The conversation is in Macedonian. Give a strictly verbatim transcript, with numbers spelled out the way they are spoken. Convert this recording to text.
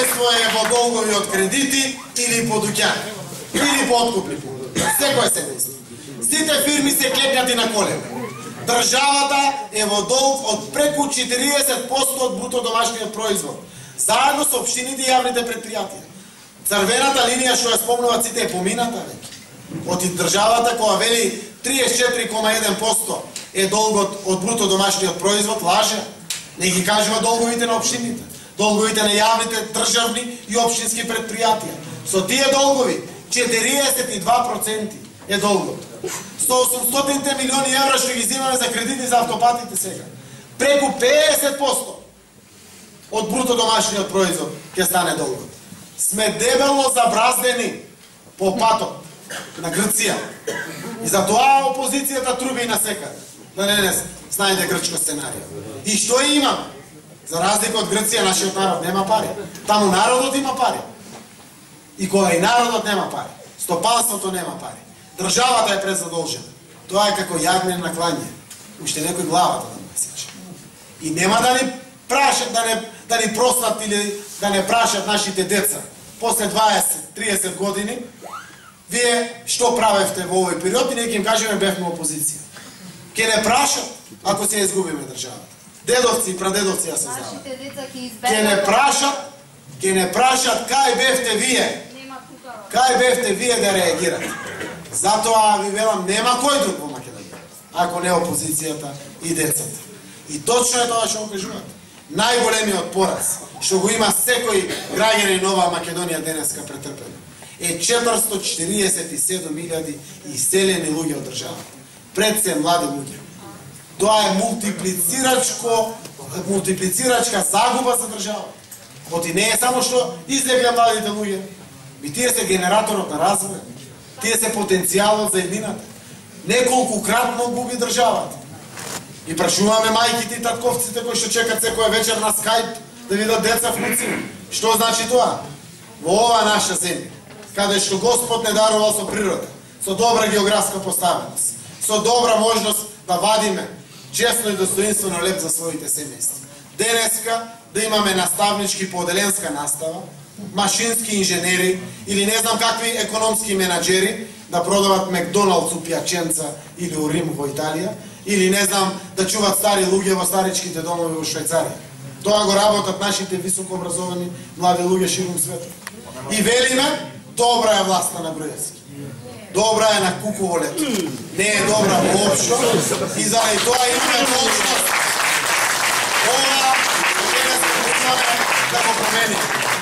домаќинство е во долгови од кредити или по дуќани, или по откупни. Секој семејство. Сите фирми се клепнати на колена. Државата е во долг од преку четириесет проценти од бруто домашниот производ, заедно со општините и јавните предпријатија. Црвената линија што ја спомнуваат сите е помината веќе. Од државата која вели триесет и четири кома еден проценти е долгот од бруто домашниот производ, лаже. Не ги кажува долговите на општините, долговите на јавните државни и општински предпријатија. Со тие долгови четириесет и два проценти е долгот. Со осумстотини милиони евра што ги земаме за кредити за автопатите сега. Преку педесет проценти од бруто домашниот производ ќе стане долгот. Сме дебело забраздени по патот на Грција. И затоа опозицијата труби на секаде. Да не не знаете грчко сценарио. И што имаме? За разлика од Грција, нашиот народ нема пари. Таму народот има пари. И кога и народот нема пари, стопанството нема пари, државата е презадолжена. Тоа е како јагне на клање. Уште некој главата да не сече. И нема да ни прашат, да не, да ни простат или да не прашат нашите деца. После дваесет до триесет години, вие што правевте во овој период и ние ќе им кажеме бевме опозиција. Ке не прашат ако се изгубиме државата. Дедовци и прадедовци ја се знаат. Ке не прашат, ке не прашат кај бевте вие. Кај бевте вие да реагирате. Затоа ви велам, нема кој друг во Македонија, ако не опозицијата и децата. И точно е тоа што го кажувате. Најголемиот пораз што го има секој граѓанин на оваа Македонија денеска претрпено е четиристотини и четириесет и седум илјади иселени луѓе од државата. Пред се млади луѓе. Тоа е мултиплицирачко, мултиплицирачка загуба за државата. Оти не е само што излегля младите луѓе, би тие се генераторот на развој, тие се потенцијалот за еднината. Неколку кратно губи државата. И прашуваме мајките и татковците кои што чекат секоја вечер на скајп да видат деца внуци. Што значи тоа? Во оваа наша земја, каде што Господ не дарувал со природа, со добра географска поставеност, со добра можност да вадиме честно и достоинствено леп за своите семејства. Денеска да имаме наставнички поделенска настава, машински инженери или не знам какви економски менаџери да продават Макдоналдс у Пјаченца или у Рим во Италија, или не знам да чуват стари луѓе во старичките домови во Швајцарија. Тоа го работат нашите високообразовани млади луѓе ширум светот. И велиме, добра е власта на Груевски. Добра е на Куково лето. Не е добра воопшто. И заради тоа имаме можност ова да го променим.